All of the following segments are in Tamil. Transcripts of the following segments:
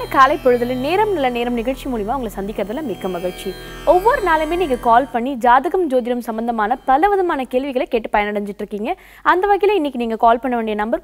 காலை பொழுதுல நேரம் நல்ல நேரம் நிகழ்ச்சி மூலமா உங்களை சந்திக்கிறதுல மிக்க மகிழ்ச்சி. ஒவ்வொரு நாளுமே நீங்க கால் பண்ணி ஜாதகம் ஜோதிடம் சம்பந்தமான பலவிதமான கேள்விகளை கேட்டு பயனடைஞ்சிட்டு இருக்கீங்க. அந்த வகையில இன்னைக்கு நீங்க கால் பண்ண வேண்டிய நம்பர்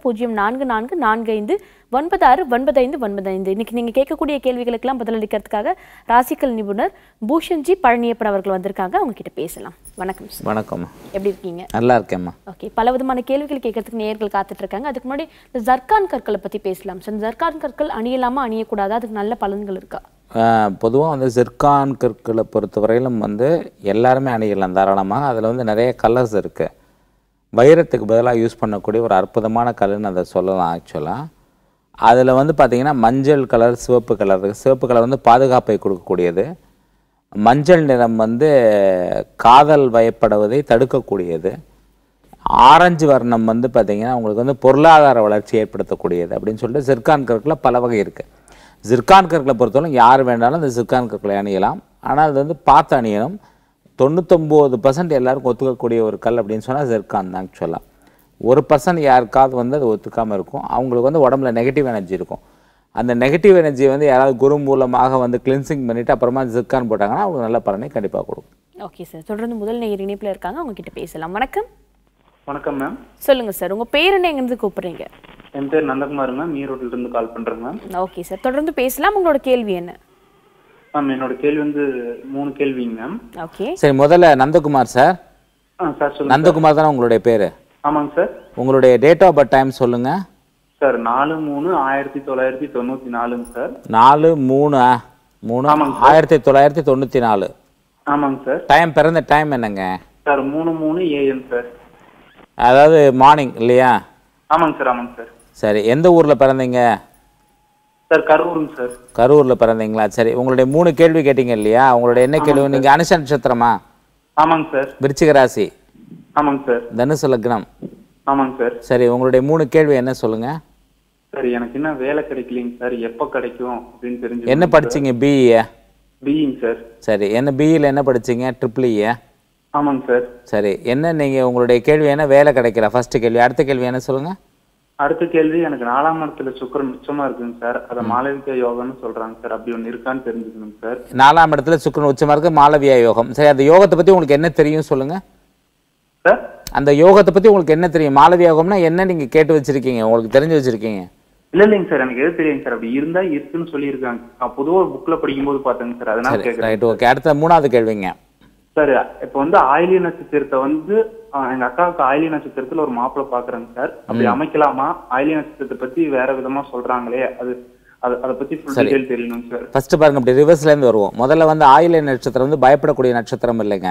044445969595. இன்னைக்கு நீங்க கேட்கக்கூடிய கேள்விகளுக்கெல்லாம் பதிலளிக்கிறதுக்காக ராசிக்கல் நிபுணர் பூஷன்ஜி பழனியப்பன் அவர்கள் வந்திருக்காங்க. அவங்க கிட்ட பேசலாம். வணக்கம் சார். வணக்கம். எப்படி இருக்கீங்க? நல்லா இருக்கேம்மா. ஓகே, பலவிதமான கேள்விகள் கேட்கறதுக்கு நேயர்கள் காத்துட்டு இருக்காங்க. அதுக்கு முன்னாடி இந்த ஜர்கான் கற்களை பத்தி பேசலாம் சார். ஜர்கான் கற்கள் அணியலாமா அணியக்கூடாது, அதுக்கு நல்ல பலன்கள் இருக்கா? பொதுவாக வந்து ஜிர்கான் கற்களை பொறுத்தவரையிலும் வந்து எல்லாருமே அணியலாம் தாராளமாக. அதில் வந்து நிறைய கலர்ஸ் இருக்குது. வைரத்துக்கு பதிலாக யூஸ் பண்ணக்கூடிய ஒரு அற்புதமான கலர்னு அதை சொல்லலாம். ஆக்சுவலாக அதில் வந்து பார்த்திங்கன்னா மஞ்சள் கலர், சிவப்பு கலர் இருக்குது. சிவப்பு கலர் வந்து பாதுகாப்பை கொடுக்கக்கூடியது. மஞ்சள் நிறம் வந்து காதல் வயப்படுவதை தடுக்கக்கூடியது. ஆரஞ்சு வர்ணம் வந்து பார்த்திங்கன்னா உங்களுக்கு வந்து பொருளாதார வளர்ச்சி ஏற்படுத்தக்கூடியது அப்படின்னு சொல்லிட்டு ஜிர்கான் கற்களில் பல வகை இருக்குது. ஜிர்கான் கற்களை பொறுத்தவரை யார் வேண்டாலும் இந்த ஜிர்கான் கற்களை அணியலாம். ஆனால் அது வந்து பார்த்து அணியணும். 99% எல்லாருக்கும் ஒத்துக்கக்கூடிய ஒரு கல் அப்படின்னு சொன்னால் ஜிர்கான் தான். ஆக்சுவலாக 1% யாருக்காவது வந்து அது ஒத்துக்காமல் இருக்கும். அவங்களுக்கு வந்து உடம்புல நெகட்டிவ் எனர்ஜி இருக்கும். அந்த நெகட்டிவ் எனர்ஜி வந்து யாராவது குரு மூலமாக வந்து கிளின்சிங் பண்ணிவிட்டு அப்புறமா ஜிர்கான் போட்டாங்கன்னா அவங்களுக்கு நல்ல பலனை கண்டிப்பாக கொடுக்கும். ஓகே சார், தொடர்ந்து முதல் நேயர் இணைப்பில் இருக்காங்க, அவங்க கிட்ட பேசலாம். வணக்கம். வணக்கம் மேம். சொல்லுங்க சார், உங்க பேர் என்ன, எங்கிருந்து கூப்பிடுறீங்க? என் பேர் நந்தகுமார் மேம், ஈரோட்டில இருந்து கால் பண்றேன் மேம். ஓகே சார், தொடர்ந்து பேசலாம். உங்களோட கேள்வி என்ன? மேம் என்னோட கேள்வி வந்து 3 கேள்விங்க மேம். ஓகே சரி, முதல்ல நந்தகுமார் சார். சார் சொல்லுங்க. நந்தகுமார் தானே உங்களுடைய பேர்? ஆமாங்க சார். உங்களுடைய டேட் ஆஃப் பர்த் டைம் சொல்லுங்க சார். 4/3/1994 சார். 4/3/1994. ஆமாங்க சார். டைம், பிறந்த டைம் என்னங்க சார்? 3:03 AM sir. அதாவது மார்னிங் இல்லையா? ஆமாங்க சார். ஆமாங்க சார். சரி, எந்த ஊரில் பிறந்தீங்க சார்? கரூருங்க சார். கரூரில் பிறந்தீங்களா? சரி, உங்களுடைய 3 கேள்வி கேட்டீங்க இல்லையா? உங்களுடைய என்ன கேள்வி? நீங்கள் அனுஷ நட்சத்திரமா? ஆமாங்க சார். விருச்சிக ராசி? ஆமாங்க சார். தனுசு லக்னம்? ஆமாங்க சார். சரி, உங்களுடைய 3 கேள்வி என்ன சொல்லுங்க சார். எனக்கு என்ன வேலை கிடைக்கலைங்க சார், எப்போ கிடைக்கும் அப்படின்னு தெரிஞ்சு. என்ன படிச்சீங்க? பிஇ? பிஇங்க சார். சரி, என்ன பிஇல என்ன படிச்சீங்க? Triple E? ஆமாங்க சார். சரி, என்ன நீங்கள் உங்களுடைய கேள்வி என்ன? வேலை கிடைக்கல ஃபர்ஸ்ட் கேள்வி. அடுத்த கேள்வி என்ன சொல்லுங்க? அடுத்த கேள்வி, எனக்கு 4ஆம் இடத்துல சுக்கிரன் உச்சமா இருக்குங்க சார். அதை மாளவிகா யோகம்னு சொல்றாங்க சார். அப்படி ஒன்று இருக்கான்னு தெரிஞ்சுக்கணும் சார். 4ஆம் இடத்துல சுக்கிரன் உச்சமா இருக்கு, மாளவியா யோகம். சரி, அந்த யோகத்தை பத்தி உங்களுக்கு என்ன தெரியும் சொல்லுங்க சார். அந்த யோகத்தை பத்தி உங்களுக்கு என்ன தெரியும்? மாளவியா யோகம்னா என்ன நீங்க கேட்டு வச்சிருக்கீங்க, உங்களுக்கு தெரிஞ்சு வச்சிருக்கீங்க? இல்லைங்க சார், எனக்கு எது தெரியுங்க சார். அப்படி இருந்தா இருக்குன்னு சொல்லியிருக்காங்க. நான் பொதுவாக ஒரு புக்ல படிக்கும்போது பார்த்தேங்க சார். அதனால கேட்குறேன். Right, okay. அடுத்த 3வது கேள்விங்க சார். இப்போ வந்து ஆயிலிய நட்சத்திரத்தை வந்து எங்க அக்காவுக்கு ஆயிலிய நட்சத்திரத்துல ஒரு மாப்பிள்ளை பாக்குறேங்க சார். அப்படி அமைக்கலாமா? ஆயிலிய நட்சத்திரத்தை பத்தி வேற விதமா சொல்றாங்களே, அதை பத்தி ஃபுல் டீடைல் தெரியணும் சார். ஃபர்ஸ்ட் பாருங்க, அப்படி ரிவர்ஸ்ல இருந்து வருவோம். முதல்ல வந்து ஆயிலிய நட்சத்திரம் வந்து பயப்படக்கூடிய நட்சத்திரம் இல்லைங்க.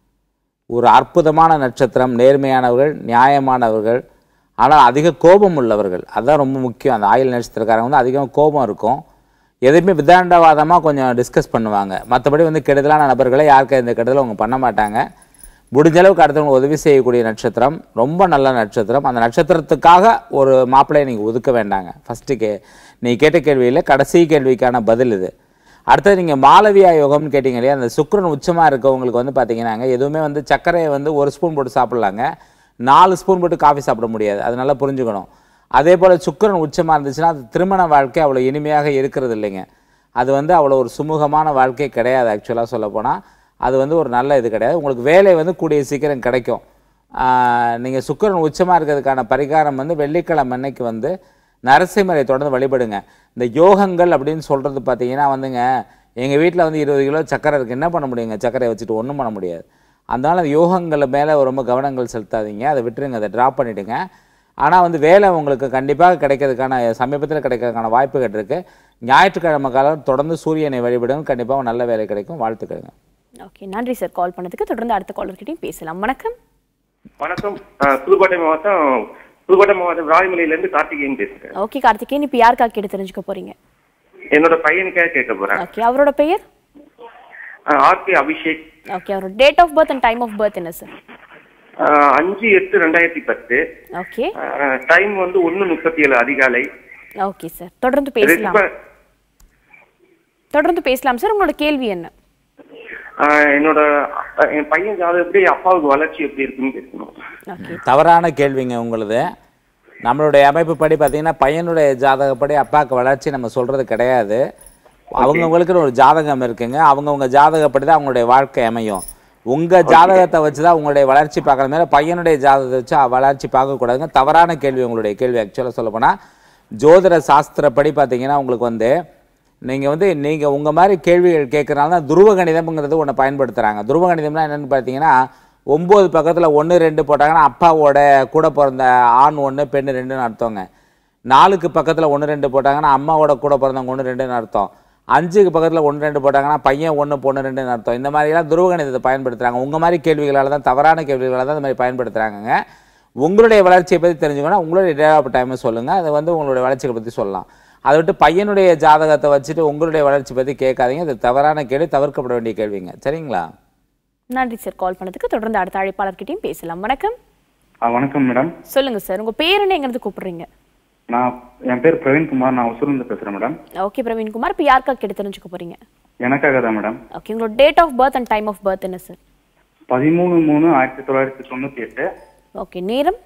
ஒரு அற்புதமான நட்சத்திரம். நேர்மையானவர்கள், நியாயமானவர்கள், ஆனால் அதிக கோபம் உள்ளவர்கள். அதுதான் ரொம்ப முக்கியம். அந்த ஆயில் நட்சத்திரக்காரங்க வந்து அதிகமாக கோபம் இருக்கும். எதுவுமே விதாண்டவாதமாக கொஞ்சம் டிஸ்கஸ் பண்ணுவாங்க. மற்றபடி வந்து கெடுதலான நபர்களை யாருக்கு இந்த கெடுதலை அவங்க பண்ண மாட்டாங்க. முடிஞ்ச அளவுக்கு அடுத்தவங்க உதவி செய்யக்கூடிய நட்சத்திரம். ரொம்ப நல்ல நட்சத்திரம். அந்த நட்சத்திரத்துக்காக ஒரு மாப்பிள்ளையை நீங்கள் ஒதுக்க வேண்டாங்க. ஃபஸ்ட்டு நீங்கள் கேட்ட கேள்வியில் கடைசி கேள்விக்கான பதில் இது. அடுத்தது நீங்கள் மாளவியா யோகம்னு கேட்டிங்க இல்லையா? அந்த சுக்கிரன் உச்சமாக இருக்கவங்களுக்கு வந்து பார்த்தீங்கன்னாங்க, எதுவுமே வந்து சர்க்கரையை வந்து 1 ஸ்பூன் போட்டு சாப்பிட்லாங்க, 4 ஸ்பூன் போட்டு காஃபி சாப்பிட முடியாது. அது நல்லா புரிஞ்சுக்கணும். அதே போல் சுக்கிரன் உச்சமாக இருந்துச்சுன்னா அது திருமண வாழ்க்கை அவ்வளோ இனிமையாக இருக்கிறது இல்லைங்க. அது வந்து அவ்வளோ ஒரு சுமூகமான வாழ்க்கை கிடையாது. ஆக்சுவலாக சொல்லப்போனால் அது வந்து ஒரு நல்ல இது கிடையாது. உங்களுக்கு வேலை வந்து கூடிய சீக்கிரம் கிடைக்கும். நீங்கள் சுக்கிரன் உச்சமாக இருக்கிறதுக்கான பரிகாரம் வந்து வெள்ளிக்கிழமை அன்னைக்கு வந்து நரசிம்மரை தொடர்ந்து வழிபடுங்க. இந்த யோகங்கள் அப்படின்னு சொல்கிறது பார்த்தீங்கன்னா வந்துங்க, எங்கள் வீட்டில் வந்து 20 கிலோ சக்கரை இருக்குது, என்ன பண்ண முடியுங்க? சக்கரையை வச்சுட்டு ஒன்றும் பண்ண முடியாது. அதனால் அந்த யோகங்கள் மேலே ரொம்ப கவனங்கள் செலுத்தாதீங்க, அதை விட்டுருங்க, அதை ட்ராப் பண்ணிவிடுங்க. ஆனால் வந்து வேலை உங்களுக்கு கண்டிப்பாக கிடைக்கிறதுக்கான சமீபத்தில் கிடைக்கிறதுக்கான வாய்ப்புகள் இருக்குது. ஞாயிற்றுக்கிழமை காலம் தொடர்ந்து சூரியனை வழிபடுங்க, கண்டிப்பாக நல்ல வேலை கிடைக்கும். வாழ்த்துக்களுங்க. ஓகே, நன்றி சார் கால் பண்ணதுக்கு. தொடர்ந்து அடுத்த காலர்கிட்டையும் பேசலாம். வணக்கம். வணக்கம். புதுக்கோட்டை மாவட்டம் ராயமலையிலேருந்து கார்த்திகேயன் பேசுகிறேன். ஓகே கார்த்திகேயன், இப்போ யாருக்காக கேட்டு தெரிஞ்சுக்க போறீங்க? என்னோட பையனுக்காக கேட்க போறேன். ஓகே, அவரோட பெயர்? ஆர்கே அபிஷேக். ஓகே, அவரோட date of birth and time of birth என்ன சார்? 5/8/2010. ஓகே. டைம் வந்து 1:37 அதிகாலை. ஓகே சார், தொடர்ந்து பேசலாம் சார். உங்களோட கேள்வி என்ன? என் பையன் ஜாதகம் எப்படி, அப்பாவுக்கு வளர்ச்சி எப்படி இருக்குன்னு கேட்கணும். தவறான கேள்விங்க உங்களுது. நம்மளுடைய அமைப்பு படி பார்த்தீங்கன்னா பையனுடைய ஜாதகப்படி அப்பாவுக்கு வளர்ச்சி நம்ம சொல்கிறது கிடையாது. அவங்கவுங்களுக்குன்னு ஒரு ஜாதகம் இருக்குங்க. அவங்கவுங்க ஜாதகப்படி தான் அவங்களுடைய வாழ்க்கை அமையும். உங்கள் ஜாதகத்தை வச்சு தான் உங்களுடைய வளர்ச்சி பார்க்குற மேலே பையனுடைய ஜாதகத்தை வச்சு வளர்ச்சி பார்க்கக்கூடாதுங்க. தவறான கேள்வி உங்களுடைய கேள்வி. ஆக்சுவலாக சொல்லப்போனால் ஜோதிட சாஸ்திரப்படி பார்த்தீங்கன்னா உங்களுக்கு வந்து நீங்கள் உங்கள் மாதிரி கேள்விகள் கேட்குறனால தான் துருவ கணிதம்ங்கிறது ஒன்று பயன்படுத்துகிறாங்க. துருவ கணிதம்னா என்னென்னு பார்த்தீங்கன்னா 9 பக்கத்தில் 1 2 போட்டாங்கன்னா அப்பாவோட கூட பிறந்த ஆண் 1 பெண் 2ன்னு அர்த்தங்க. 4க்கு பக்கத்தில் 1 2 போட்டாங்கன்னா அம்மாவோட கூட பிறந்தவங்க 1 2ன்னு அர்த்தம். 5க்கு பக்கத்தில் 1 2 போட்டாங்கன்னா பையன் 1 பொண்ணு 2ன்னு அர்த்தம். இந்த மாதிரிலாம் துருவ கணிதத்தை பயன்படுத்துகிறாங்க. உங்கள் மாதிரி கேள்விகளால் தான், தவறான கேள்விகளால் தான் இந்த மாதிரி பயன்படுத்துகிறாங்க. உங்களுடைய வளர்ச்சியை பற்றி தெரிஞ்சுக்கணும். உங்களுடைய டேட் ஆஃப் டைமை சொல்லுங்கள். அது வந்து உங்களுடைய வளர்ச்சியை பற்றி சொல்லலாம். அதை விட்டு பையனுடைய ஜாதகத்தை வச்சுட்டு உங்களுடைய வளர்ச்சி பற்றி கேட்காதீங்க. அது தவறான கேள்வி, தவிர்க்கப்பட வேண்டிய கேள்விங்க. சரிங்களா? நன்றி சார் கால் பண்ணதுக்கு. தொடர்ந்து அடுத்த அழைப்பாளர்கிட்டையும் பேசலாம். வணக்கம். வணக்கம் மேடம். சொல்லுங்க சார், உங்க பேர் என்ன, எங்கிருந்து கூப்பிடுறீங்க? என் பேர் பிரவீன்குமார், நான் ஒசூர்லேருந்து பேசுறேன் மேடம். ஓகே பிரவீன்குமார், இப்போ யாருக்காக கேட்டு தெரிஞ்சுக்க போறீங்க? எனக்காக தான் மேடம். ஓகே, உங்களோட date of birth and time of birth என்ன சார்? 13/3/1998. ஓகே, நேரம்?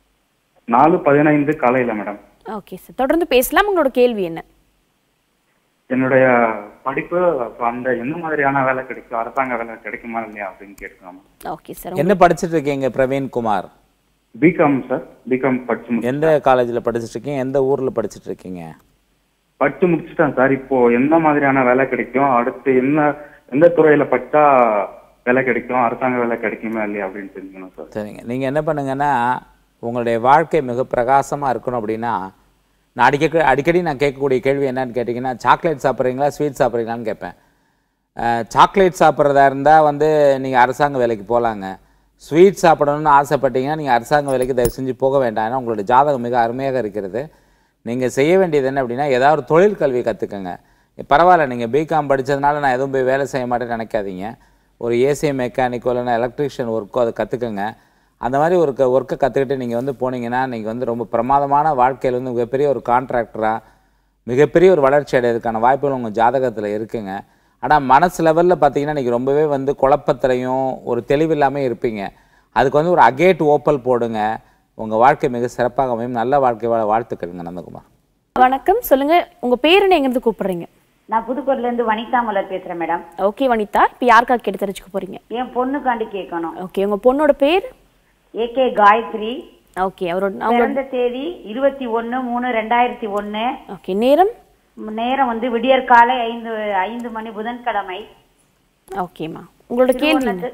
4:15 காலையில மேடம். ஓகே சார், தொடர்ந்து பேசலாம். உங்களோட கேள்வி என்ன? என்னுடைய படிப்பு அந்த எந்த மாதிரியான வேலை கிடைக்கும், அரசாங்க வேலை கிடைக்குமா இல்லையா அப்படின்னு கேட்கலாம். Okay sir. என்ன படிச்சுட்டு இருக்கீங்க பிரவீன்குமார்? BCom sir. பிகாம் படிச்சு எந்த காலேஜில் படிச்சுட்டு இருக்கீங்க? எந்த ஊரில் படிச்சுட்டு இருக்கீங்க? படிச்சு முடிச்சுட்டேன் சார். இப்போ எந்த மாதிரியான வேலை கிடைக்கும், அடுத்து எந்த துறையில படிச்சா வேலை கிடைக்கும், அரசாங்க வேலை கிடைக்குமா இல்லையா அப்படின்னு தெரிஞ்சுக்கணும் சார். சரிங்க, நீங்கள் என்ன பண்ணுங்கன்னா உங்களுடைய வாழ்க்கை மிக பிரகாசமாக இருக்கணும் அப்படின்னா நான் அடிக்கடி நான் கேட்கக்கூடிய கேள்வி என்னன்னு கேட்டிங்கன்னா, சாக்லேட் சாப்பிட்றீங்களா ஸ்வீட் சாப்பிட்றீங்களான்னு கேட்பேன். சாக்லேட் சாப்பிட்றதா இருந்தால் வந்து நீங்கள் அரசாங்க வேலைக்கு போகலாங்க. ஸ்வீட் சாப்பிடணும்னு ஆசைப்பட்டீங்கன்னா நீங்கள் அரசாங்க வேலைக்கு தயவு செஞ்சு போக வேண்டாம். ஏன்னா உங்களுடைய ஜாதகம் மிக அருமையாக இருக்கிறது. நீங்கள் செய்ய வேண்டியது என்ன அப்படின்னா, ஏதாவது ஒரு தொழில் கல்வி கற்றுக்கங்க. பரவாயில்ல, நீங்கள் பிகாம் படித்ததுனால நான் எதுவும் போய் வேலை செய்ய மாட்டேன்னு நினைக்காதீங்க. ஒரு ஏசி மெக்கானிக்கோ இல்லைன்னா எலக்ட்ரிஷியன் ஒர்க்கோ அதை கற்றுக்கங்க. அந்த மாதிரி ஒரு ஒர்க்கை கற்றுக்கிட்டு நீங்கள் வந்து போனீங்கன்னா நீங்கள் வந்து ரொம்ப பிரமாதமான வாழ்க்கையில் வந்து மிகப்பெரிய ஒரு கான்ட்ராக்டராக மிகப்பெரிய ஒரு வளர்ச்சி அடையிறதுக்கான வாய்ப்புகள் உங்கள் ஜாதகத்தில் இருக்குங்க. ஆனால் மனசு லெவலில் பார்த்தீங்கன்னா நீங்கள் ரொம்பவே வந்து குழப்பத்திலையும் ஒரு தெளிவில்லாமல் இருப்பீங்க. அதுக்கு வந்து ஒரு அகேட் ஓப்பல் போடுங்க. உங்கள் வாழ்க்கை மிக சிறப்பாக அமையும். நல்ல வாழ்க்கை வாழ வாழ்த்துக்களுங்க நந்தகுமார். வணக்கம், சொல்லுங்க உங்க பேர் என்ன, எங்கிருந்து கூப்பிடுறீங்க? நான் புதுக்கோட்டையிலேருந்து வனிதா மலர் பேசுறேன் மேடம். ஓகே வனிதா, இப்போ யாருக்காக கேட்டு தெரிஞ்சுக்க போறீங்க? என் பொண்ணுக்காண்டி கேட்கணும். ஓகே, உங்க பொண்ணோட பேர்? ஏகே காயத்ரி. ஓகே, அவரோட பிறந்த தேதி 21/3/2001. ஓகே, நேரம்? நேரம் வந்து விடியற்காலை 5 மணி, புதன்கிழமை. ஓகேம்மா, உங்களோட கேள்வி என்ன?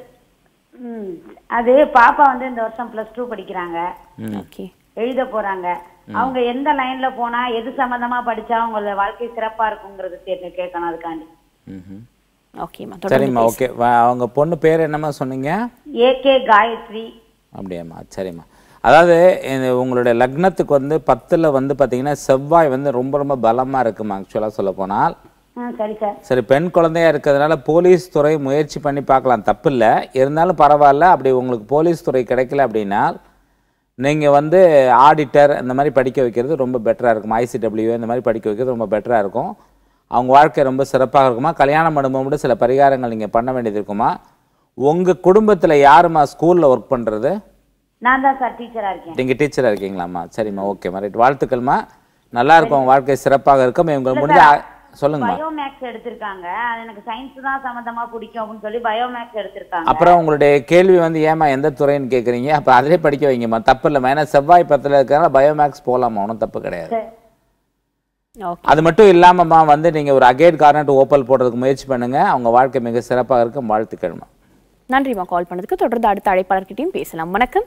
அது பாப்பா வந்து இந்த வருஷம் +2 படிக்கிறாங்க. ஓகே, எழுத போறாங்க. அவங்க எந்த லைன்ல போனா எது சம்பந்தமா படிச்சா அவங்களோட வாழ்க்கை சிறப்பா இருக்குங்கிறது கேட்கணும். அதுக்காண்டி. ஓகேம்மா, சரிம்மா. ஓகே, அவங்க பொண்ணு பேர் என்னம்மா சொன்னீங்க? ஏகே காயத்ரி. அப்படியாம்மா, சரிம்மா. அதாவது உங்களுடைய லக்னத்துக்கு வந்து 10ல் வந்து பார்த்தீங்கன்னா செவ்வாய் வந்து ரொம்ப ரொம்ப பலமாக இருக்குமா ஆக்சுவலாக சொல்ல போனால். சரி சார். சரி, பெண் குழந்தையா இருக்கிறதுனால போலீஸ் துறை முயற்சி பண்ணி பார்க்கலாம், தப்பு இல்லை. இருந்தாலும் பரவாயில்ல. அப்படி உங்களுக்கு போலீஸ் துறை கிடைக்கல அப்படின்னா நீங்கள் வந்து ஆடிட்டர் இந்த மாதிரி படிக்க வைக்கிறது ரொம்ப பெட்டராக இருக்கும். ICW இந்த மாதிரி படிக்க வைக்கிறது ரொம்ப பெட்டராக இருக்கும். அவங்க வாழ்க்கை ரொம்ப சிறப்பாக இருக்குமா. கல்யாணம் பண்ணும்போது சில பரிகாரங்கள் நீங்கள் பண்ண வேண்டியது இருக்குமா. உங்கள் குடும்பத்தில் யாருமா ஸ்கூலில் ஒர்க் பண்ணுறது? நான் தான் சார் டீச்சராக இருக்கேன். நீங்கள் டீச்சராக இருக்கீங்களாம்மா? சரிம்மா, ஓகேம்மா, ரைட். வாழ்த்துக்கள்மா. நல்லா இருக்கும், உங்கள் வாழ்க்கை சிறப்பாக இருக்கும். உங்களுக்கு முடிஞ்ச சொல்லுங்கம்மா. பயோமேக்ஸ் எடுத்திருக்காங்க. அது எனக்கு சயின்ஸ் தான் சம்பந்தமா பிடிக்கும் அப்படின்னு சொல்லி பயோமேக்ஸ் எடுத்திருக்காங்க. அப்புறம் உங்களுடைய கேள்வி வந்து ஏமா எந்த துறைன்னு கேட்குறீங்க? அப்போ அதிலே படிக்க வைங்கம்மா, தப்பு இல்லைம்மா. ஏன்னா செவ்வாய் 10ல் இருக்கிறனால பயோமேக்ஸ் போகலாமா, ஒன்றும் தப்பு கிடையாது. அது மட்டும் இல்லாமம்மா வந்து நீங்கள் ஒரு அகேட் கார்னட் ஓப்பல் போடுறதுக்கு முயற்சி பண்ணுங்க. அவங்க வாழ்க்கை மிக சிறப்பாக இருக்கும். வாழ்த்துக்கள்மா. நன்றிம்மா கால் பண்ணதுக்கு. தொடர்ந்து அடுத்த அழைப்பாளர்கிட்டையும் பேசலாம். வணக்கம்.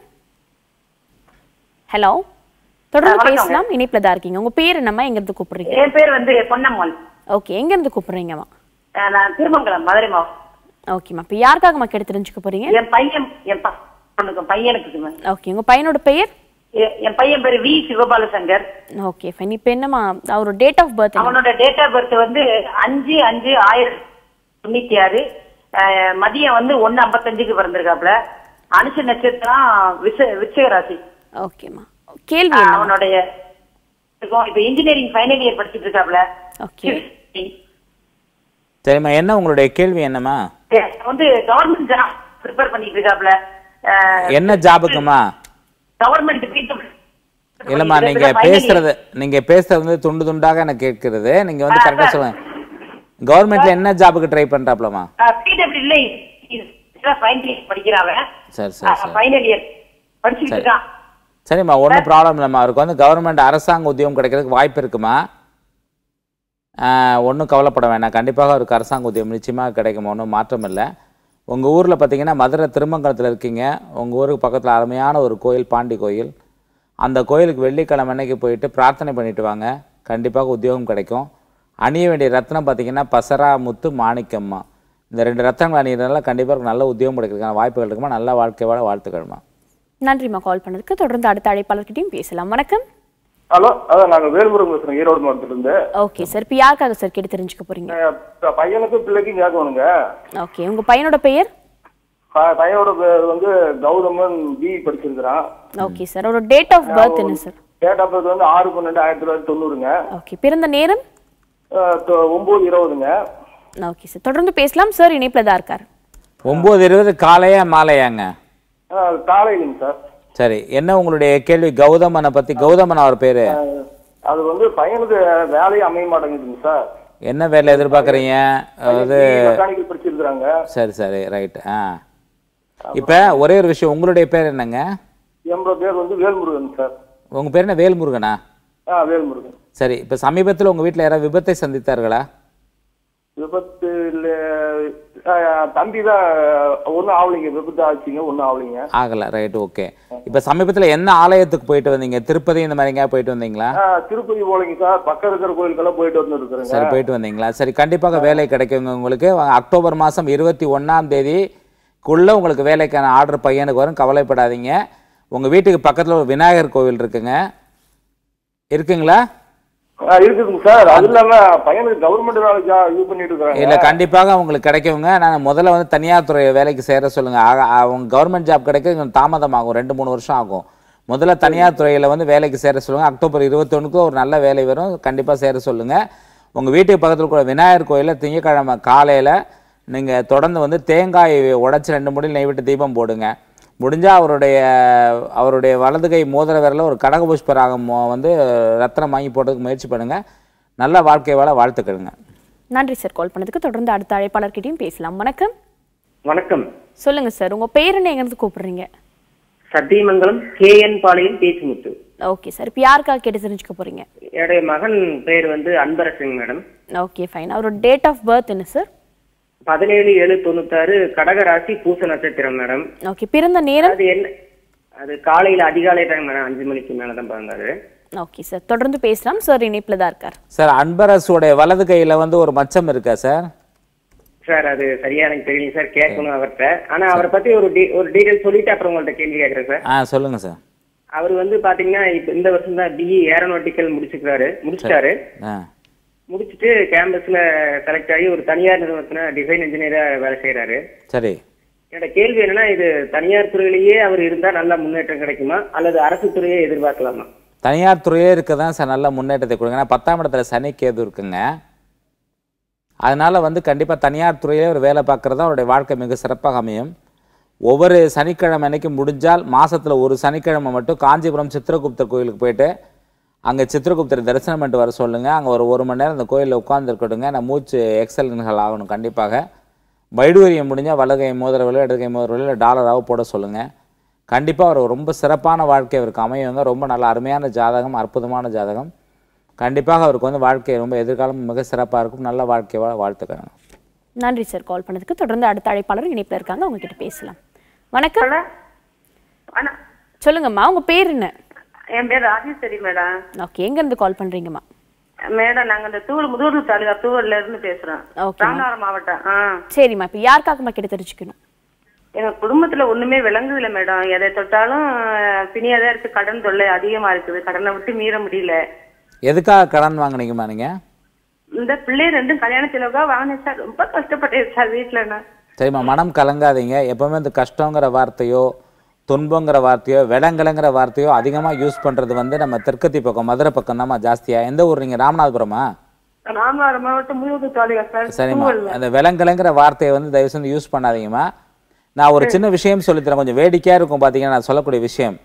ஹலோ, தொடர்ந்து பேசலாம். இணைப்புல தான் இருக்கீங்க. உங்க பேர் என்னம்மா, எங்க இருந்து கூப்பிடுறீங்க? என் பேர் வந்து பொன்னம்மாள். ஓகே, எங்க இருந்து கூப்பிடுறீங்கம்மா? நான் திருமங்கலம், மதுரை மாவட்டம். ஓகேம்மா, இப்போ யாருக்காகம்மா கேட்டு தெரிஞ்சுக்க போறீங்க? என் பையனுக்கு. ஓகே, உங்க பையனோட பெயர்? என் பையன் பேர் வி சிவபாலசங்கர். Okay fine. இப்போ என்னம்மா அவரோட டேட் ஆஃப் பர்த்? அவனோட டேட் ஆஃப் பர்த் வந்து 5/5/1996. மதியம் வந்து 1:55க்கு பிறந்திருக்காப்ல. அனுஷ நட்சத்திரம், விருச்சிக ராசி. ஓகேம்மா, கேள்வி அவனுடைய இப்ப இன்ஜினியரிங் ஃபைனல் இயர் படிச்சிட்டு இருக்காப்ல. ஓகே சரிம்மா, என்ன உங்களுடைய கேள்வி என்னம்மா? வந்து கவர்மெண்ட் ஜாப் ப்ரிப்பேர் பண்ணிட்டு இருக்காப்ல. என்ன ஜாபுக்குமா? கவர்மெண்ட் இல்லம்மா, நீங்க பேசுறது வந்து துண்டு துண்டாக எனக்கு கேட்கிறது. நீங்க வந்து கரெக்டா சொல்லுங்க. கவர்மெண்ட்ல என்ன ஜாபுக்கு ட்ரை பண்றாப்லமா? பிடபிள்யூ இல்ல ஃபைனல் இயர் படிக்கிறாங்க. சரி சரி ஃபைனல் இயர் படிச்சிட்டு இருக்கான். சரிம்மா, ஒன்றும் ப்ராப்ளம் இல்லைம்மா. அவருக்கு வந்து கவர்மெண்ட் அரசாங்க உத்தியோகம் கிடைக்கிறதுக்கு வாய்ப்பு இருக்குமா? ஒன்றும் கவலைப்பட வேண்டாம். கண்டிப்பாக அவருக்கு அரசாங்க உத்தியோகம் நிச்சயமாக கிடைக்கும், ஒன்றும் மாற்றம் இல்லை. உங்கள் ஊரில் பார்த்தீங்கன்னா மதுரை திருமங்கலத்தில் இருக்கீங்க. உங்கள் ஊருக்கு பக்கத்தில் அருமையான ஒரு கோயில், பாண்டி கோயில். அந்த கோயிலுக்கு வெள்ளிக்கிழமை அன்னைக்கு போயிட்டு பிரார்த்தனை பண்ணிட்டு வாங்க, கண்டிப்பாக உத்தியோகம் கிடைக்கும். அணிய வேண்டிய ரத்னம் பார்த்தீங்கன்னா பசரா, முத்து, மாணிக்கம்மா. இந்த 2 ரத்னங்கள் அணிகிறதுனால கண்டிப்பாக நல்ல உத்தியோகம் கிடைக்கிறதுக்கான வாய்ப்புகள் இருக்குமா. நல்ல வாழ்க்கை வாழ வாழ்த்துக்கள்மா. நன்றிம்மா கால் பண்ணதுக்கு. தொடர்ந்து அடுத்த அழைப்பாளர்கிட்டையும் பேசலாம். வணக்கம். ஹலோ, அதான் நாங்க வேல்முருகன் பேசுறோம், ஈரோடு மாவட்டத்துல இருந்து. ஓகே சார், இப்போ யாருக்காக சார் கேட்டு தெரிஞ்சுக்க போறீங்க? பையனுக்கும் பிள்ளைக்கும் கேட்கணுங்க. ஓகே, உங்க பையனோட பெயர்? பையனோட பேர் வந்து கௌதமன், பிஇ படிச்சிருக்கிறான். ஓகே சார், அவரோட டேட் ஆஃப் பர்த் என்ன சார்? டேட் ஆஃப் பர்த் வந்து 6/12/1990ங்க. ஓகே, பிறந்த நேரம்? 9:20ங்க. ஓகே சார், தொடர்ந்து பேசலாம் சார். இணைப்புல தான் இருக்காரு. 9:20 காலையா மாலையாங்க? காலையிலுங்க சார். சரி, என்ன உங்களுடைய கேள்வி? கௌதமனை பத்தி. கௌதமன் அவர் பேரு? அது வந்து பையனுக்கு வேலையை அமைய மாட்டேங்குதுங்க சார். என்ன வேலை எதிர்பார்க்குறீங்க? அதாவது மெக்கானிக்கல் படிச்சிருக்கிறாங்க. சரி சரி, ரைட். இப்போ ஒரே ஒரு விஷயம், உங்களுடைய பேர் என்னங்க? என்னோட பேர் வந்து வேல்முருகன் சார். உங்க பேர் என்ன, வேல்முருகனா? வேல்முருகன். சரி, இப்போ சமீபத்தில் உங்க வீட்டில் யாராவது விபத்தை சந்தித்தார்களா? விபத்து இல்ல, தம்பி தான். ஒன்றும் ஆகலைங்க, விபத்து ஆச்சுங்க, ஒன்றும் ஆகலைங்க. ஆகலை, ரைட், ஓகே. இப்போ சமீபத்தில் என்ன ஆலயத்துக்கு போயிட்டு வந்தீங்க? திருப்பதி இந்த மாதிரி எங்கேயா போயிட்டு வந்தீங்களா? திருப்பதி போலங்க சார், பக்கம் இருக்கிற கோயிலுக்கெல்லாம் போயிட்டு வந்துருக்குறேங்க. சரி, போயிட்டு வந்தீங்களா? சரி, கண்டிப்பாக வேலை கிடைக்குங்க உங்களுக்கு. அக்டோபர் மாதம் 21ஆம் தேதிக்குள்ளே உங்களுக்கு வேலைக்கான ஆர்டர் பையனுக்கு வரும், கவலைப்படாதீங்க. உங்கள் வீட்டுக்கு பக்கத்தில் ஒரு விநாயகர் கோவில் இருக்குங்க, இருக்குங்களா? இருக்குதுங்க சார். அது இல்லாம பையனுக்கு கவர்மெண்ட் வேலை யூஸ் பண்ணிட்டு இருக்காங்க. இல்ல, கண்டிப்பாக உங்களுக்கு கிடைக்குங்க. நான் முதல்ல வந்து தனியார் துறை வேலைக்கு சேர சொல்லுங்க. அவங்க கவர்மெண்ட் ஜாப் கிடைக்க தாமதம் ஆகும், 2-3 வருஷம் ஆகும். முதல்ல தனியார் துறையில வந்து வேலைக்கு சேர சொல்லுங்க. அக்டோபர் 21க்கு ஒரு நல்ல வேலை வரும், கண்டிப்பா சேர சொல்லுங்க. உங்க வீட்டுக்கு பக்கத்தில் கூட விநாயகர் கோயிலில் திங்கட்கிழமை காலையில நீங்க தொடர்ந்து வந்து தேங்காய் உடைச்சு 2 முடி நெய் விட்டு தீபம் போடுங்க. முடிஞ்சா அவருடைய வலது கை மோதிர விரல ஒரு கடகபுஷ்பராகம் வந்து ரத்னம் வாங்கி போடுறதுக்கு முயற்சி பண்ணுங்க. நல்ல வாழ்க்கை வாழ வாழ்த்துக்களுங்க. நன்றி சார் கால் பண்ணதுக்கு. தொடர்ந்து அடுத்த அழைப்பாளர்கிட்டையும் பேசலாம். வணக்கம். வணக்கம். சொல்லுங்க சார், உங்க பேர் என்ன, எங்க இருந்து கூப்பிடுறீங்க? Sathyamangalam KN Palayam Pechumuthu. Okay sir, இப்போ யாருக்காக கேட்டு தெரிஞ்சுக்க போறீங்க? என்னுடைய மகன் பேர் வந்து அன்பரசன் மேடம். Okay fine. அவரோட டேட் ஆஃப் பர்த் என்ன சார்? 17/7/96 கடகராசி பூச நட்சத்திரம் மேடம். ஓகே, பிறந்த நேரம்? அது என்ன, அது காலையில அதிகாலை டைம் மேடம், 5 மணிக்கு மேல தான் பிறந்தாரு. ஓகே சார், தொடர்ந்து பேசலாம் சார். இணைப்புல தான் இருக்கார். சார், அன்பரசுடைய வலது கையில வந்து ஒரு மச்சம் இருக்கா சார்? சார் அது சரியா எனக்கு தெரியல சார், கேட்கணும் அவர்கிட்ட. ஆனா அவரை பத்தி ஒரு டீடைல் சொல்லிட்டு அப்புறம் உங்கள்ட்ட கேள்வி கேட்கறேன் சார். சொல்லுங்க சார். அவர் வந்து பாத்தீங்கன்னா இப்ப இந்த வருஷம் தான் BE ஏரோநாட்டிக்கல் முடிச்சிட்டாரு. முடிச்சுட்டு கேம்பஸ்ல செலக்ட் ஆகி ஒரு தனியார் நிறுவனத்துல டிசைன் இன்ஜினியரா வேலை செய்யறாரு. சரி, என்னோட கேள்வி என்னன்னா, இது தனியார் துறையிலேயே அவர் இருந்தா நல்ல முன்னேற்றம் கிடைக்குமா அல்லது அரசு துறையே எதிர்பார்க்கலாமா? தனியார் துறையே இருக்கதான் சார் நல்ல முன்னேற்றத்தை கொடுங்க. ஏன்னா 10ஆம் இடத்துல சனி கேது இருக்குங்க. அதனால வந்து கண்டிப்பா தனியார் துறையிலே ஒரு வேலை பார்க்கறதா அவருடைய வாழ்க்கை மிக சிறப்பாக அமையும். ஒவ்வொரு சனிக்கிழமை அன்னைக்கு முடிஞ்சால் மாசத்துல ஒரு சனிக்கிழமை மட்டும் காஞ்சிபுரம் சித்திரகுப்தர் கோயிலுக்கு போயிட்டு அங்கே சித்திரகுப்தர் தரிசனம் பண்ணிட்டு வர சொல்லுங்க. அங்கே ஒரு 1 மணி நேரம் அந்த கோயிலில் உட்காந்துருக்கட்டுங்க. நான் மூச்சு எக்ஸலன்கள் ஆகணும் கண்டிப்பாக. வைடூரியம் முடிஞ்சால் வலகை மோதிரவிலோ இடதுகை மோதிரவிலோ இல்லை டாலராகவோ போட சொல்லுங்கள். கண்டிப்பாக அவர் ரொம்ப சிறப்பான வாழ்க்கை அவருக்கு அமையுங்க. ரொம்ப நல்ல அருமையான ஜாதகம், அற்புதமான ஜாதகம். கண்டிப்பாக அவருக்கு வந்து வாழ்க்கை ரொம்ப எதிர்காலம் மிக சிறப்பாக இருக்கும். நல்ல வாழ்க்கை வாழ்த்துக்கள். நன்றி சார் கால் பண்ணதுக்கு. தொடர்ந்து அடுத்த அழைப்பாளர் இணைப்பில் இருக்காங்க, அவங்க கிட்ட பேசலாம். வணக்கம். சொல்லுங்கம்மா, உங்க பேர் என்ன? என் பேர் ராஜேஸ்வரி மேடம். ஓகே, எங்க இருந்து கால் பண்றீங்கம்மா? மேடம் நாங்க இந்த முதுகு தாலுகா தூவல்ல இருந்து பேசுறோம், ராமநாதபுரம் மாவட்டம். சரிம்மா, இப்ப யாருக்காகமா கிட்ட தெரிஞ்சுக்கணும்? எங்க குடும்பத்துல ஒண்ணுமே விளங்குது இல்ல மேடம். எதை தொட்டாலும் பிணியாதான் இருக்கு, கடன் தொல்லை அதிகமா இருக்குது, கடனை விட்டு மீற முடியல. எதுக்காக கடன் வாங்குனீங்கம்மா நீங்க? இந்த பிள்ளை 2 கல்யாண செலவுக்காக வாங்கினேன் சார். ரொம்ப கஷ்டப்பட்டேன் சார் வீட்டுல. சரிம்மா, மனம் கலங்காதீங்க. எப்பவுமே இந்த கஷ்டங்கிற வார்த்தையோ துன்பங்கிற வார்த்தையோ விலங்கலங்கிற வார்த்தையோ அதிகமாக யூஸ் பண்ணுறது வந்து நம்ம தெற்கத்தி பக்கம் மதுரை பக்கம் தான்மா ஜாஸ்தியாக. எந்த ஊர் நீங்கள்? ராமநாதபுரமா? ராமநாதபுரம் மாவட்டம் முதுகு தாலுகா சார். சரிம்மா, அந்த விலங்கலங்கிற வார்த்தையை வந்து தயவு செஞ்சு யூஸ் பண்ணாதீங்கம்மா. நான் ஒரு சின்ன விஷயம் சொல்லித்தரேன், கொஞ்சம் வேடிக்கையாக இருக்கும் பார்த்தீங்கன்னா நான் சொல்லக்கூடிய விஷயம்.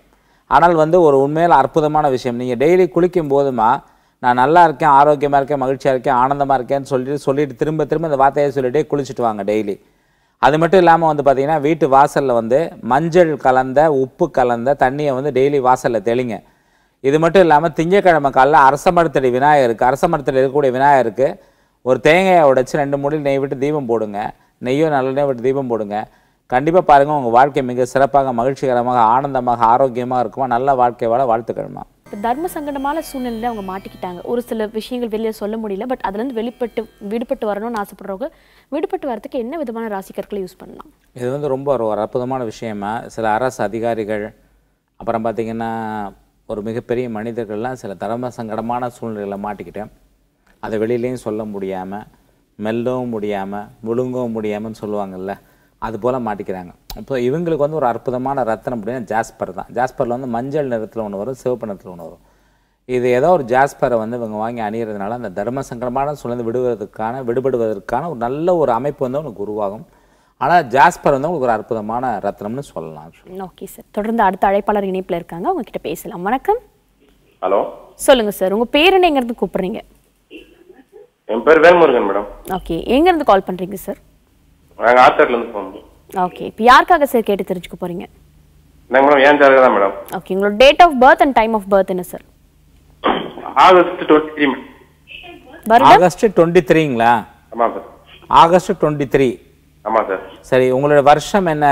ஆனால் வந்து ஒரு உண்மையில் அற்புதமான விஷயம். நீங்கள் டெய்லி குளிக்கும் போதுமா நான் நல்லா இருக்கேன், ஆரோக்கியமாக இருக்கேன், மகிழ்ச்சியாக இருக்கேன், ஆனந்தமாக இருக்கேன்னு சொல்லிட்டு திரும்ப திரும்ப இந்த வார்த்தையை சொல்லிட்டே குளிச்சுட்டு வாங்க டெய்லி. அது மட்டும் இல்லாமல் வந்து பார்த்தீங்கன்னா வீட்டு வாசலில் வந்து மஞ்சள் கலந்த உப்பு கலந்த தண்ணியை வந்து டெய்லி வாசலில் தெளிங்க. இது மட்டும் இல்லாமல் திங்கக்கிழமை காலைல அரச மரத்தடி விநாயகருக்கு, அரச மரத்தில் இருக்கக்கூடிய விநாயகருக்கு ஒரு தேங்காயை உடைச்சி 2 மூடியில் நெய் விட்டு தீபம் போடுங்க. நெய்யோ நல்லெண்ணெய் விட்டு தீபம் போடுங்க. கண்டிப்பாக பாருங்கள் உங்கள் வாழ்க்கை மிக சிறப்பாக, மகிழ்ச்சிகரமாக, ஆனந்தமாக, ஆரோக்கியமாக இருக்குமா. நல்ல வாழ்க்கை வாழ வாழ்த்துக்கள்மா. இப்போ தர்ம சங்கடமான சூழ்நிலையில் அவங்க மாட்டிக்கிட்டாங்க. ஒரு சில விஷயங்கள் வெளியே சொல்ல முடியல. பட் அதுலேருந்து விடுபட்டு வரணும்னு ஆசைப்படுறவங்க விடுபட்டு வரதுக்கு என்ன விதமான ராசிக்கற்களை யூஸ் பண்ணலாம்? இது வந்து ரொம்ப ஒரு அற்புதமான விஷயமா. சில அரசு அதிகாரிகள், அப்புறம் பார்த்திங்கன்னா ஒரு மிகப்பெரிய மனிதர்கள்லாம் சில தர்ம சங்கடமான சூழ்நிலையில் மாட்டிக்கிட்டேன். அதை வெளியிலையும் சொல்ல முடியாமல், மெல்லவும் முடியாமல், முழுங்கவும் முடியாமல்னு சொல்லுவாங்கள்ல, அது போல் மாட்டிக்கிறாங்க. இப்போ இவங்களுக்கு வந்து ஒரு அற்புதமான ரத்தனம் அப்படின்னா ஜாஸ்பர் தான். ஜாஸ்பரில் வந்து மஞ்சள் நிறத்தில் ஒன்று வரும், சிவப்பு நிறத்தில் ஒன்று வரும். இது ஏதோ ஒரு ஜாஸ்பரை வந்து இவங்க வாங்கி அணிகிறதுனால அந்த தர்ம சங்கடமான சூழ்நிலை விடுபடுவதற்கான ஒரு நல்ல ஒரு அமைப்பு வந்து உங்களுக்கு உருவாகும். ஆனால் ஜாஸ்பர் வந்து உங்களுக்கு ஒரு அற்புதமான ரத்னம்னு சொல்லலாம். ஓகே சார், தொடர்ந்து அடுத்த அழைப்பாளர் இணைப்பில் இருக்காங்க, உங்ககிட்ட பேசலாம். வணக்கம். ஹலோ, சொல்லுங்க சார், உங்க பேர் என்ன, எங்கேருந்து கூப்பிடுறீங்க? என் பேர் வேல்முருகன் மேடம். ஓகே, எங்கேருந்து கால் பண்ணுறீங்க சார்? நாங்கள் ஆத்தர்லேருந்து போகிறோம். ஓகே, இப்போ யாருக்காக சார் கேட்டு தெரிஞ்சுக்க போறீங்க? நாங்கள் மேடம் ஏன் ஜாதகம் தான் மேடம். ஓகே, உங்களோட date of birth and time of birth என்ன சார்? ஆகஸ்ட் 23. ஆகஸ்ட் 23ங்களா? ஆமாம் சார். ஆகஸ்ட் 23. ஆமாம் சார். சரி, உங்களோட வருஷம் என்ன?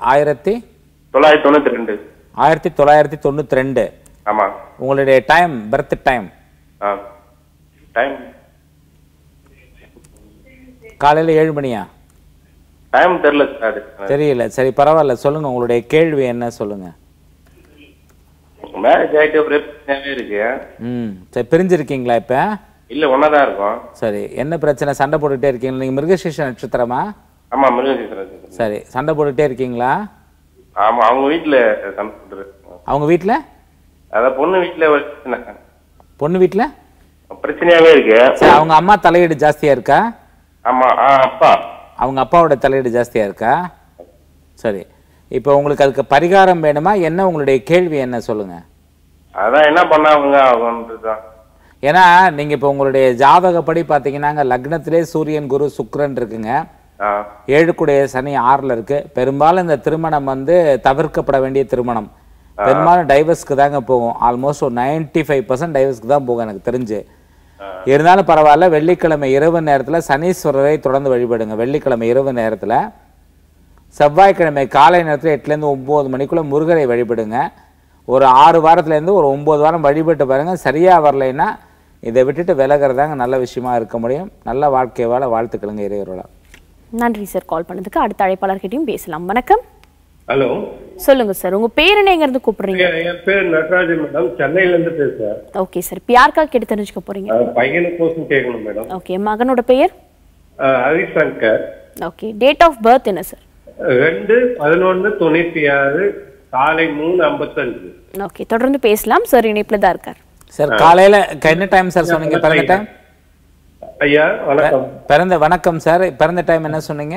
1992. 1992. ஆமாம். உங்களுடைய டைம், பர்த் டைம்? டைம் காலையில் 7 மணியா? டைம் தெரியல சார். தெரியல. சரி, பரவாயில்ல, சொல்லுங்க, உங்களுடைய கேள்வி என்ன சொல்லுங்க. மேரேஜ் ஆகிட்டு பிரச்சனையாவே இருக்கு. சரி, பிரிஞ்சிருக்கீங்களா இப்போ? இல்லை, ஒன்றா தான் இருக்கும். சரி, என்ன பிரச்சனை? சண்டை போட்டுகிட்டே இருக்கீங்களா? நீங்கள் மிருகசீர்ஷ நட்சத்திரமா? ஆமாம், மிருகசீர்ஷம். சரி, சண்டை போட்டுகிட்டே இருக்கீங்களா? ஆமாம், அவங்க வீட்டில் சண்டை போட்டுருக்கு. அவங்க வீட்டில்? அதான் பொண்ணு வீட்டில் பொண்ணு வீட்டில் பிரச்சனையாவே இருக்கு. சரி, அவங்க அம்மா தலையீடு ஜாஸ்தியாக இருக்கா? ஆமாம். அப்பா, அவங்க அப்பாவோட தலையீடு ஜாஸ்தியாக இருக்கா? சரி, இப்போ உங்களுக்கு அதுக்கு பரிகாரம் வேணுமா என்ன? உங்களுடைய கேள்வி என்ன சொல்லுங்க. அதான் என்ன பண்ணாங்க. ஏன்னா நீங்கள் இப்போ உங்களுடைய ஜாதகப்படி பார்த்தீங்கன்னா லக்னத்திலே சூரியன், குரு, சுக்கிரன் இருக்குங்க. 7 சனி 6ல் இருக்கு. பெரும்பாலும் இந்த திருமணம் வந்து தவிர்க்கப்பட வேண்டிய திருமணம். பெரும்பாலும் டைவர்ஸ்க்கு தாங்க போகும். ஆல்மோஸ்ட் ஒரு 95% டைவர்ஸ்க்கு தான் போகும் எனக்கு தெரிஞ்சு. இருந்தாலும் பரவாயில்ல, வெள்ளிக்கிழமை இரவு நேரத்தில் சனீஸ்வரரை தொடர்ந்து வழிபடுங்க. வெள்ளிக்கிழமை இரவு நேரத்தில், செவ்வாய்க்கிழமை காலை நேரத்தில் 8லேருந்து 9 மணிக்குள்ளே முருகரை வழிபடுங்க. ஒரு 6 வாரத்துலேருந்து ஒரு 9 வாரம் வழிபட்டு பாருங்க. சரியாக வரலைன்னா இதை விட்டுட்டு விலகிறதாங்க நல்ல விஷயமா இருக்க முடியும். நல்ல வாழ்க்கை வாழ வாழ்த்துக்களுங்க இறைவரோட. நன்றி சார், கால் பண்ணதுக்கு. அடுத்த அழைப்பாளர்கிட்டையும் பேசலாம். வணக்கம். ஹலோ, சொல்லுங்க சார், உங்க பேர் என்ன, எங்கிருந்து கூப்பிடுறீங்க? என் பேர் நடராஜன் மேடம், சென்னையில இருந்து பேசுறேன். ஓகே சார், இப்போ யாருக்காக கேட்டு தெரிஞ்சுக்க போறீங்க? பையனுக்கோசம் கேட்கணும் மேடம். ஓகே, மகனோட பெயர்? Harishankar. Okay, date of birth என்ன சார்? 2/11/96 காலை 3:55. ஓகே, தொடர்ந்து பேசலாம் சார், இணைப்புல தான் இருக்கார். சார், காலையில என்ன டைம் சார் சொன்னீங்க? பிறந்த டைம்? ஐயா வணக்கம். வணக்கம் சார், பிறந்த டைம் என்ன சொன்னீங்க?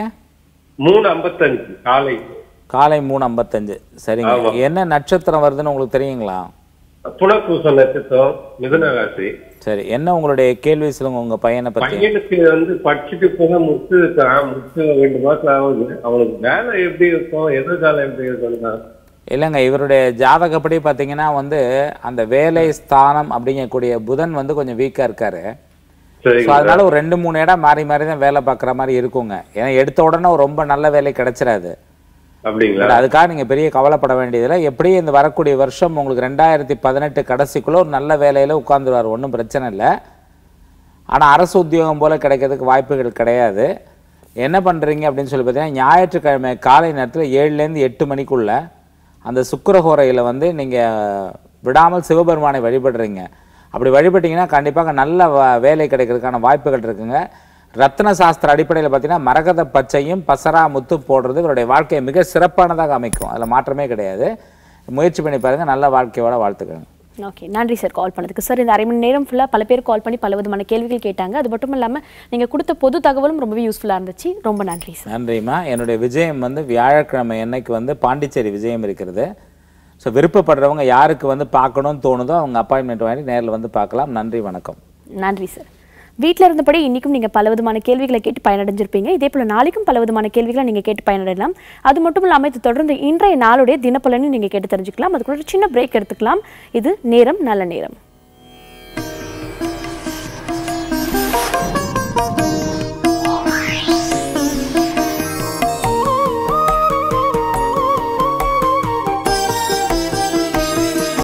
3:55 காலை 3:55. சரிங்க, என்ன நட்சத்திரம் வருதுன்னு உங்களுக்கு தெரியுங்களா? புனர்பூச நட்சத்திரம், மிதுன ராசி. சரி, என்ன உங்களுடைய கேள்வி சொல்லுங்க உங்க பையனை பத்தி. பையனுக்கு வந்து படிச்சுட்டு போக முடிச்சு 2 மாசம் ஆகுது. அவனுக்கு வேலை எப்படி இருக்கும், எதிர்காலம் எப்படி இருக்கும்? இல்லைங்க, இவருடைய ஜாதகப்படி பார்த்தீங்கன்னா வந்து அந்த வேலை ஸ்தானம் அப்படிங்கக்கூடிய புதன் வந்து கொஞ்சம் வீக்காக இருக்காரு. அதனால ஒரு 2-3 இடம் மாறி மாறி தான் வேலை பார்க்குற மாதிரி இருக்குங்க. ஏன்னா எடுத்த உடனே ரொம்ப நல்ல வேலை கிடைச்சிடாது. அப்படிங்களா? அதுக்காக நீங்கள் பெரிய கவலைப்பட வேண்டியதில்லை. எப்படியும் இந்த வரக்கூடிய வருஷம் உங்களுக்கு 2018 கடைசிக்குள்ளே ஒரு நல்ல வேலையில் உட்காந்துருவார், ஒன்றும் பிரச்சனை இல்லை. ஆனால் அரசு உத்தியோகம் போல் கிடைக்கிறதுக்கு வாய்ப்புகள் கிடையாது. என்ன பண்ணுறீங்க அப்படின்னு சொல்லி பார்த்தீங்கன்னா, ஞாயிற்றுக்கிழமை காலை நேரத்தில் 7லேருந்து 8 மணிக்குள்ளே அந்த சுக்கிரஹோரையில் வந்து நீங்கள் விடாமல் சிவபெருமானை வழிபடுறீங்க. அப்படி வழிபட்டிங்கன்னா கண்டிப்பாக நல்ல வேலை கிடைக்கிறதுக்கான வாய்ப்புகள் இருக்குங்க. ரத்ன சாஸ்திர அடிப்படையில் பார்த்தீங்கன்னா மரகத பச்சையும் பசரா முத்து போடுறது இவருடைய வாழ்க்கையை மிக சிறப்பானதாக அமைக்கும். அதில் மாற்றமே கிடையாது. முயற்சி பண்ணி பாருங்கள், நல்ல வாழ்க்கையோட வாழ்த்துக்கள். ஓகே, நன்றி சார் கால் பண்ணதுக்கு. சார், இந்த 1/2 மணி நேரம் ஃபுல்லாக பல பேர் கால் பண்ணி பல விதமான கேள்விகள் கேட்டாங்க. அது மட்டும் இல்லாமல் நீங்கள் கொடுத்த பொது தகவலும் ரொம்பவே யூஸ்ஃபுல்லாக இருந்துச்சு. ரொம்ப நன்றி சார். நன்றிம்மா. என்னுடைய விஜயம் வந்து வியாழக்கிழமை அன்னைக்கு வந்து பாண்டிச்சேரி விஜயம் இருக்கிறது. ஸோ விருப்பப்படுறவங்க யாருக்கு வந்து பார்க்கணும்னு தோணுதோ அவங்க அப்பாயின்மெண்ட் வாங்கி நேரில் வந்து பார்க்கலாம். நன்றி, வணக்கம். நன்றி சார். வீட்டில் இருந்தபடி இன்றைக்கும் நீங்கள் பல விதமான கேள்விகளை கேட்டு பயனடைஞ்சிருப்பீங்க. இதே போல் நாளைக்கும் பல விதமான கேள்விகளை நீங்கள் கேட்டு பயனடையலாம். அது மட்டும் இல்லாமல் இது தொடர்ந்து இன்றைய நாளுடைய தினப்பலனையும் நீங்கள் கேட்டு தெரிஞ்சுக்கலாம். அதுக்குள்ள சின்ன பிரேக் எடுத்துக்கலாம். இது நேரம் நல்ல நேரம்.